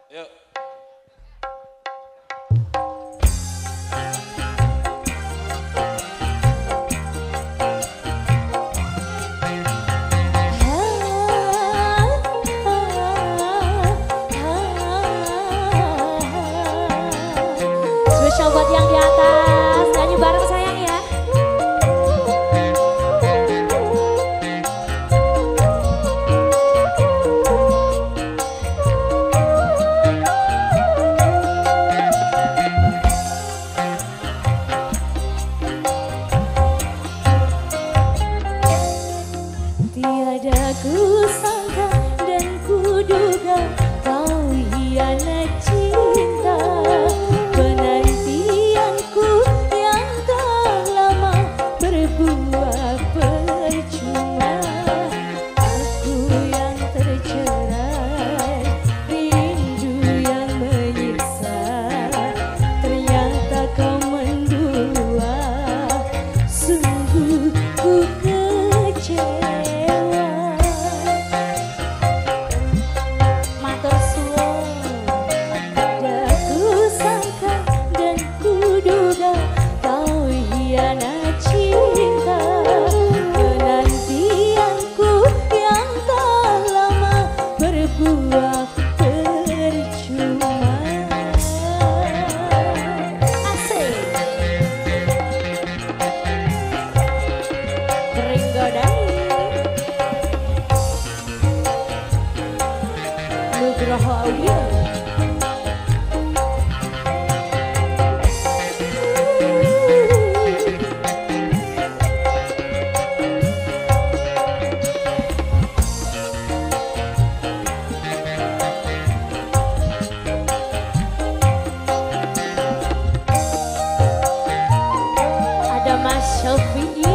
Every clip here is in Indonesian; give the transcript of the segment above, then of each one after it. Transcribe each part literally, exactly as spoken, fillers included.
Yuk. Spesial buat yang di atas, nyanyi bareng sayang ya. Tiada kusangka dan kuduga kau hianat cinta. Penantianku yang tak lama berbuah percuma. Aku yang tercerai, rindu yang menyiksa. Ternyata kau mendua, sungguh ku kecewa. Nugroho Audio. Ada Mas Syafi'i.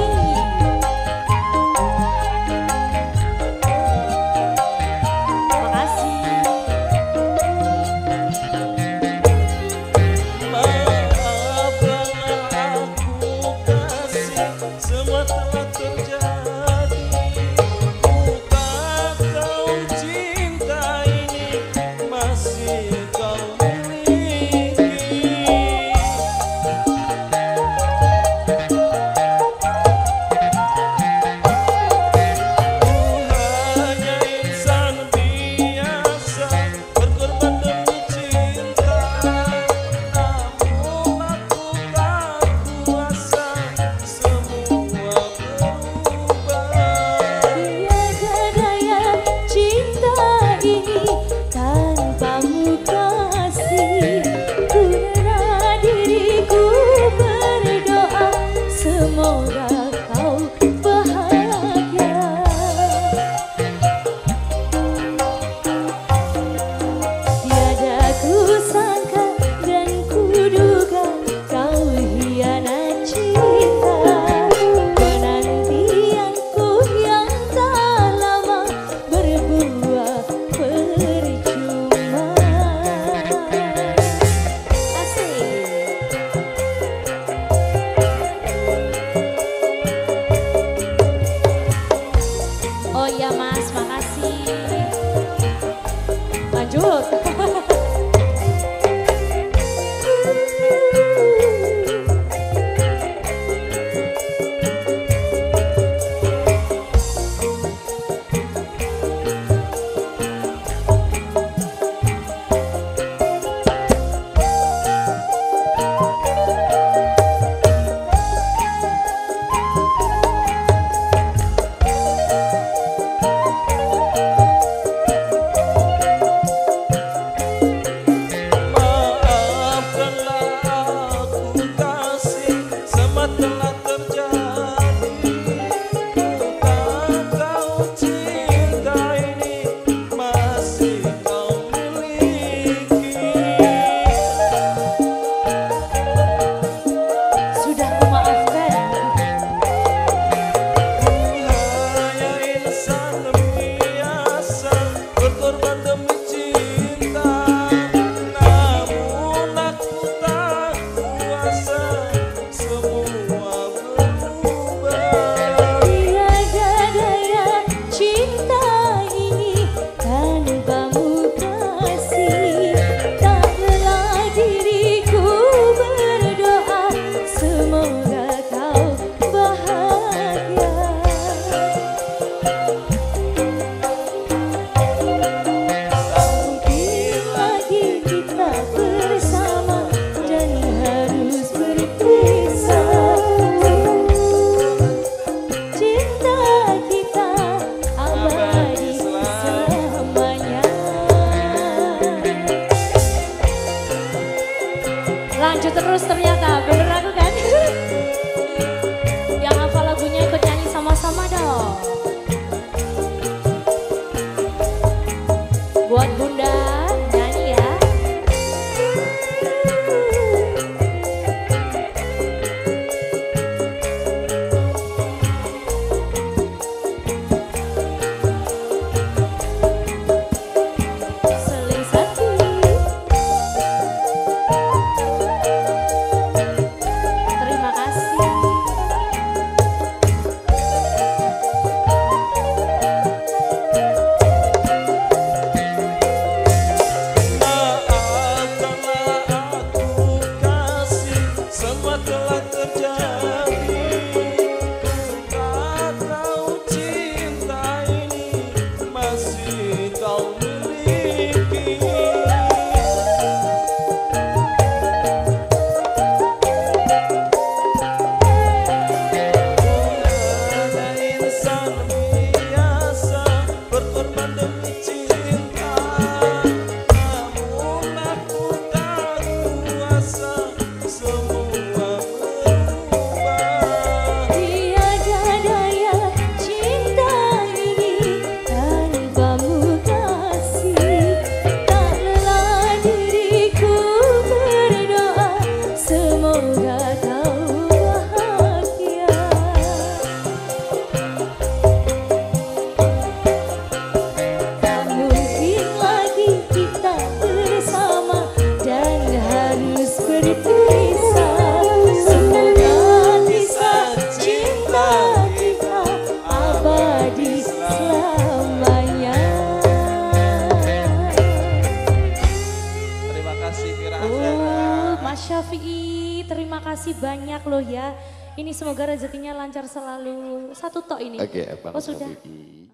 Oh iya Mas, makasih. Lanjut. maju terus ternyata, bener aku kan? Yang hafal lagunya ikut nyanyi sama-sama dong. Buat Bunda, nyanyi ya. Seling satu. Terima kasih. Semua telah terjadi, tak tahu cinta ini masih kau miliki. Ada insan biasa berkorban demi cinta, namun aku tak kuasa semua. Tiada daya cinta ini tanpamu kasih. Tak lelah diriku berdoa semoga kau bahagia. Tak mungkin lagi kita bersama dan harus berpisah. Semoga kisah cinta kita abadi selamanya. Terima kasih Fira. Oh, Mas Syafi'i, terima kasih banyak loh ya. Ini semoga rezekinya lancar selalu. Satu tok ini. Oke, Bang Oh sudah. Syafi'i.